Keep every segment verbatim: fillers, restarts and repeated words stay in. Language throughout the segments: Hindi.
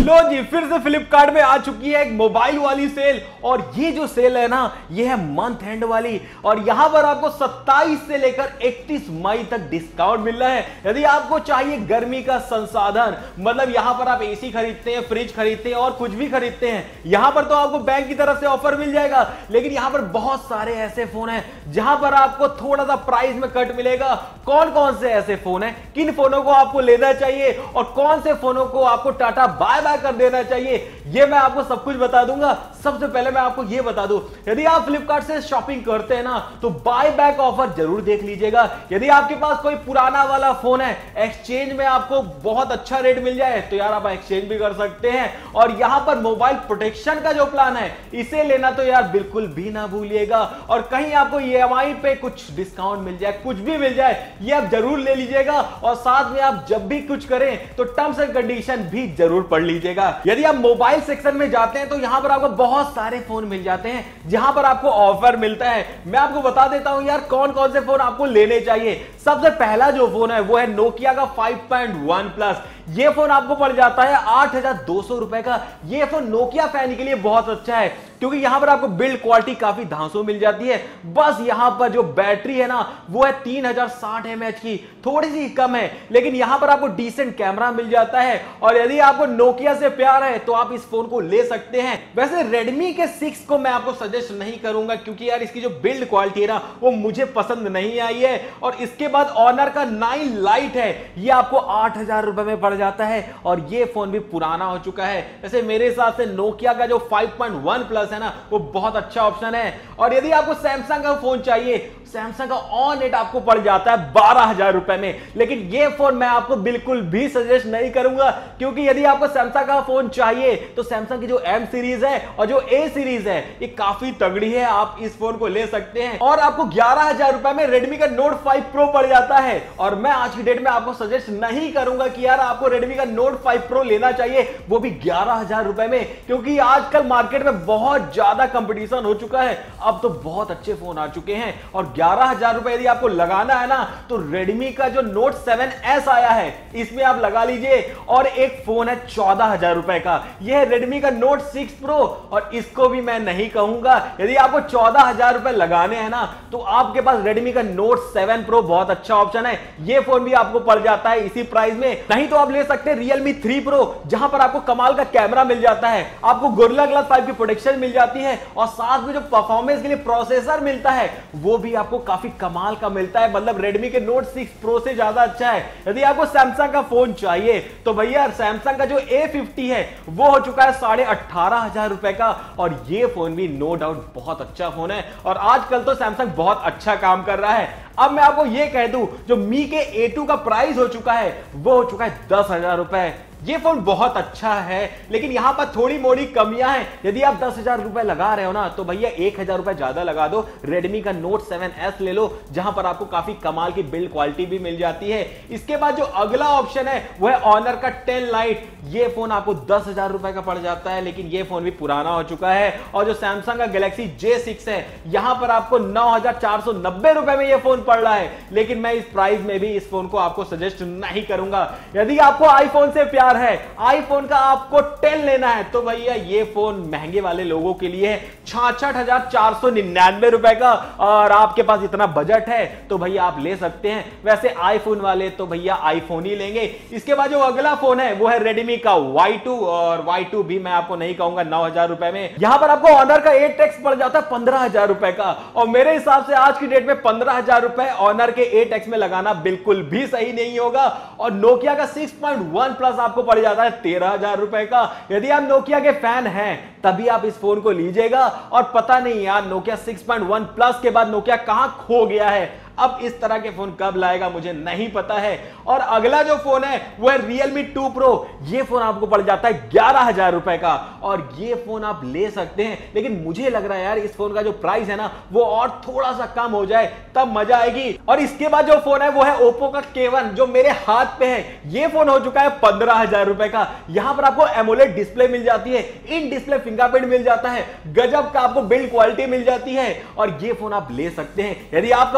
लो जी, फिर से फ्लिपकार्ट में आ चुकी है एक मोबाइल वाली सेल। और ये जो सेल है ना, ये है मंथ एंड वाली। और यहां पर आपको सत्ताईस से लेकर इकतीस मई तक डिस्काउंट मिल रहा है। यदि आपको चाहिए गर्मी का संसाधन, मतलब यहां पर आप एसी खरीदते हैं, फ्रिज खरीदते हैं और कुछ भी खरीदते हैं, यहां पर तो आपको बैंक की तरफ से ऑफर मिल जाएगा। लेकिन यहां पर बहुत सारे ऐसे फोन हैं जहां पर आपको थोड़ा सा प्राइस में कट मिलेगा। कौन कौन से ऐसे फोन हैं, किन फोनों को आपको लेना चाहिए और कौन से फोनों को आपको टाटा बाय बाय कर देना चाहिए, ये मैं आपको सब कुछ बता दूंगा। सबसे पहले मैं आपको ये बता दूं, यदि आप फ्लिपकार्ट से शॉपिंग करते हैं ना, तो बाय बैक ऑफर जरूर देख लीजिएगा। यदि आपके पास कोई पुराना वाला फोन है, एक्सचेंज में आपको बहुत अच्छा रेट मिल जाए, तो यार आप एक्सचेंज भी कर सकते हैं। और यहां पर मोबाइल प्रोटेक्शन का जो प्लान है, इसे लेना तो यार बिल्कुल भी ना भूलिएगा। और कहीं आपको ईएमआई पे कुछ डिस्काउंट मिल जाए, कुछ भी मिल जाए, ये आप जरूर ले लीजिएगा। और साथ में आप जब भी कुछ करें तो टर्म्स एंड कंडीशन भी जरूर पढ़ लीजिएगा। यदि आप मोबाइल सेक्शन में जाते हैं तो यहां पर आपको बहुत सारे फोन मिल जाते हैं जहां पर आपको ऑफर मिलता है। मैं आपको बता देता हूं यार कौन कौन से फोन आपको लेने चाहिए। सबसे पहला जो फोन है वो है नोकिया का फाइव पॉइंट वन प्लस। ये फोन आपको पड़ जाता है आठ हजार दो सौ रुपए का। ये फोन नोकिया फैन के लिए बहुत अच्छा है क्योंकि यहां पर आपको बिल्ड क्वालिटी काफी धांसू मिल जाती है। बस यहां पर जो बैटरी है ना, वो है तीन हजार साठ एमएच की, थोड़ी सी कम है, लेकिन यहां पर आपको डिसेंट कैमरा मिल जाता है। और यदि आपको नोकिया से प्यार है तो आप इस फोन को ले सकते हैं। वैसे रेडमी के सिक्स को मैं आपको सजेस्ट नहीं करूंगा क्योंकि यार इसकी जो बिल्ड क्वालिटी है ना, वो मुझे पसंद नहीं आई है। और इसके बाद ऑनर का नाइन लाइट है, ये आपको आठ हजार रुपए में पड़ जाता है और ये फोन भी पुराना हो चुका है। वैसे मेरे हिसाब से नोकिया का जो फाइव पॉइंट वन प्लस है ना, वो बहुत अच्छा ऑप्शन है। और यदि आपको सैमसंग का फोन चाहिए, सैमसंग का ऑन नेट आपको पड़ जाता है बारह हजार रुपए में। लेकिन ये फोन मैं आपको बिल्कुल भी सजेस्ट नहीं करूंगा क्योंकि यदि आपको सैमसंग का फोन चाहिए तो सैमसंग की जो एम सीरीज है और जो ए सीरीज है, ये काफी तगड़ी है, आप इस फोन को ले सकते हैं। और आपको ग्यारह हजार रुपए में रेडमी का नोट फाइव प्रो पड़ जाता है। और मैं आज की डेट में आपको सजेस्ट नहीं करूंगा कि यार आपको रेडमी का नोट फाइव प्रो लेना चाहिए, वो भी ग्यारह हजार रुपए में, क्योंकि आजकल मार्केट में बहुत ज्यादा कंपटीशन हो चुका है। अब तो बहुत अच्छे फोन आ चुके हैं और ग्यारह हजार रुपए यदि आपको लगाना है ना, तो रेडमी का जो नोट सेवन एस आया है, इसमें आप लगा लीजिए। और एक फोन है चौदह हजार रुपए का, यह है रेडमी का नोट सिक्स प्रो, और इसको भी मैं नहीं कहूंगा। यदि आपको चौदह हजार रुपए लगाने हैं ना, तो आपके पास रेडमी का नोट सेवन प्रो बहुत अच्छा ऑप्शन है। यह फोन भी आपको पड़ जाता है इसी प्राइस में। नहीं तो आप ले सकते हैं रियलमी थ्री प्रो, जहां पर आपको कमाल का कैमरा मिल जाता है, आपको गोरिल्ला ग्लास फाइव की प्रोटेक्शन मिल जाती है और साथ में जो परफॉर्मेंस के लिए प्रोसेसर मिलता है, वो भी आपको काफी कमाल का मिलता है। मतलब रेडमी के नोट सिक्स प्रो से ज्यादा अच्छा है। यदि आपको सैमसंग का फोन चाहिए तो भैया सैमसंग का जो ए फिफ्टी है, वो हो चुका है साढ़े अठारह हजार रुपए का। और ये फोन भी नो डाउट बहुत अच्छा फोन है और आजकल तो सैमसंग बहुत अच्छा काम कर रहा है। अब मैं आपको यह कह दूं, जो मी के ए टू का प्राइस हो चुका है, वो हो चुका है दस हजार रुपए। ये फोन बहुत अच्छा है, लेकिन यहां पर थोड़ी मोड़ी कमियां हैं। यदि आप दस हजार रुपए लगा रहे हो ना, तो भैया एक हजार रुपए ज्यादा लगा दो, रेडमी का नोट सेवन एस ले लो, जहां पर आपको काफी कमाल की बिल्ड क्वालिटी भी मिल जाती है। इसके बाद जो अगला ऑप्शन है वो है ऑनर का टेन लाइट। ये फोन आपको दस हजार रुपए का पड़ जाता है, लेकिन ये फोन भी पुराना हो चुका है। और जो सैमसंग का गैलेक्सी जे सिक्स है, यहां पर आपको नौ हजार चार सौ नब्बे रुपए में यह फोन पड़ रहा है, लेकिन मैं इस प्राइस में भी इस फोन को आपको सजेस्ट नहीं करूंगा। यदि आपको आईफोन से प्यार है, आईफोन का आपको टेन लेना है, तो भैया ये फोन महंगे वाले लोगों के लिए है, छियासठ हजार चार सौ निन्यानवे रुपए का। और आपके पास इतना बजट है तो भैया आप ले सकते हैं। वैसे आईफोन वाले तो भैया आईफोन ही लेंगे। इसके बाद जो अगला फोन है वो है रेडमी का वाई टू, और वाई टू भी मैं आपको नहीं कहूंगा नौ हजार रुपए में। यहां पर आपको ऑनर का एट एक्स पड़ जाता है पंद्रह हजार रुपए का, और मेरे हिसाब से आज की डेट में पंद्रह हजार रुपए ऑनर के एट एक्स में लगाना बिल्कुल भी सही नहीं होगा। और नोकिया का सिक्स पॉइंट वन प्लस आपको पड़ जाता है तेरह हजार रुपए का। यदि आप नोकिया के फैन हैं तभी आप इस फोन को लीजिएगा। और पता नहीं यार, Nokia six point one plus के बाद नोकिया कहां खो गया है। अब इस तरह के फोन कब लाएगा मुझे नहीं पता है। और अगला जो फोन है वो है रियलमी टू प्रो। ये फोन आपको पड़ जाता है ग्यारह हजार रुपए का, और ये फोन आप ले सकते हैं, लेकिन मुझे लग रहा है यार इस फोन का जो प्राइस है ना, वो और थोड़ा सा कम हो जाए तब मजा आएगी। और इसके बाद जो फोन है वो है ओप्पो का के वन, जो मेरे हाथ पे है। ये फोन हो चुका है पंद्रह हजार रुपए का। यहां पर आपको एमोलेड डिस्प्ले मिल जाती है, इन डिस्प्ले फिंगरप्रिंट मिल जाता है, गजब का आपको बिल्ड क्वालिटी मिल जाती है, और ये फोन आप ले सकते हैं। यदि आपका बजट है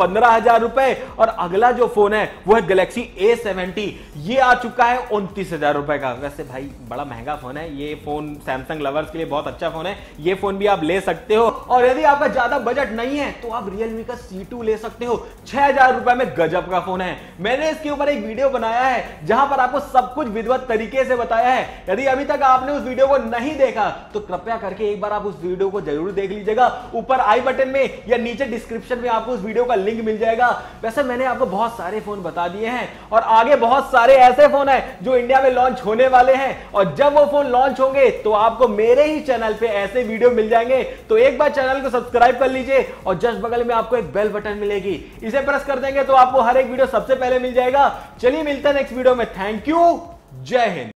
पंद्रह हजार रुपए। और अगला जो फोन है वो है गैलेक्सी ए सेवेंटी, ये आ चुका है उनतीस हजार रुपए का। वैसे भाई बड़ा महंगा फोन है ये फोन, सैमसंग लवर्स के लिए बहुत अच्छा फोन है, ये फोन भी आप ले सकते हो। और यदि आपका ज्यादा बजट नहीं है तो आप रियलमी का सी टू ले सकते हो, छह हजार रुपए में गजब का फोन है। मैंने इसके ऊपर एक वीडियो बनाया है जहां पर आपको सब कुछ विधिवत तरीके से बताया है। यदि अभी तक आपने उस वीडियो को नहीं देखा तो कृपया करके एक बार आप उस वीडियो को जरूर देख लीजिएगा। ऊपर आई बटन में या नीचे डिस्क्रिप्शन में आपको उस वीडियो का लिंक मिल जाएगा। वैसे मैंने आपको बहुत सारे फोन बता दिए हैं और आगे बहुत सारे ऐसे फोन हैं जो इंडिया में लॉन्च होने वाले हैं, और जब वो फोन लॉन्च होंगे तो आपको मेरे ही चैनल पे ऐसे वीडियो मिल जाएंगे। तो एक बार चैनल को सब्सक्राइब कर लीजिए और जस्ट बगल में आपको एक बेल बटन मिलेगी, इसे प्रेस कर देंगे तो आपको हर एक वीडियो सबसे पहले मिल जाएगा। चलिए मिलते हैं नेक्स्ट वीडियो में। थैंक यू, जय हिंद।